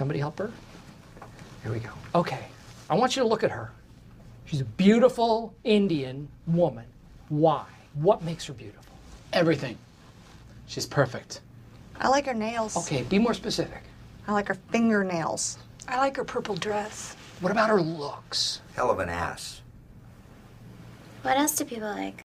somebody help her? Here we go. Okay, I want you to look at her. She's a beautiful Indian woman. Why? What makes her beautiful? Everything. She's perfect. I like her nails. Okay, be more specific. I like her fingernails. I like her purple dress. What about her looks? Hell of an ass. What else do people like?